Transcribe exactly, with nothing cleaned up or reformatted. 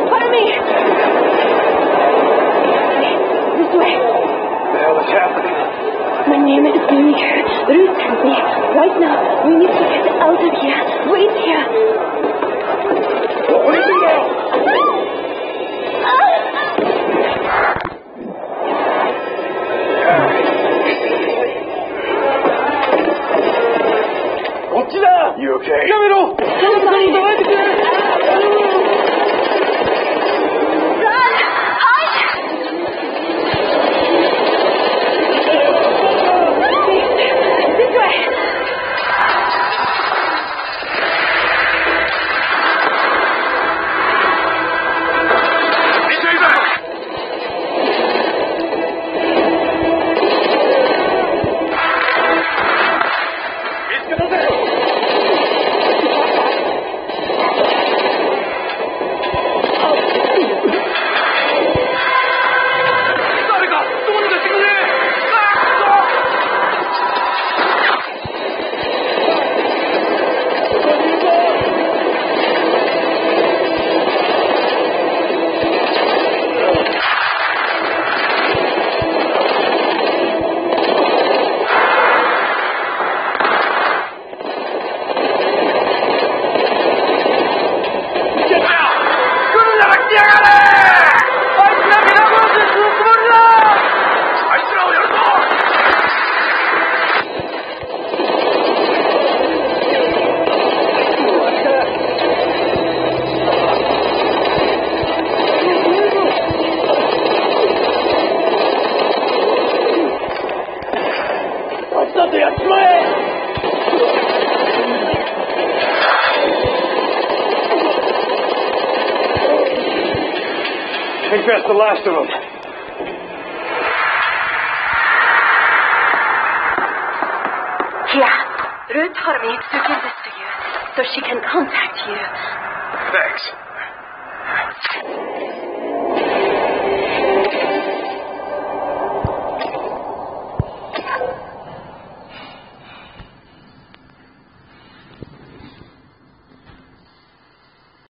Follow me! This way. What the hell is happening? My name is Ruth. Ruth Tansy. Right now, we need to get out of here. Wait here. What do you do now? You okay? やめろ！彼女さんにどいてくれ！ I think that's the last of them. Here. Ruth told me to give this to you so she can contact you. Thanks.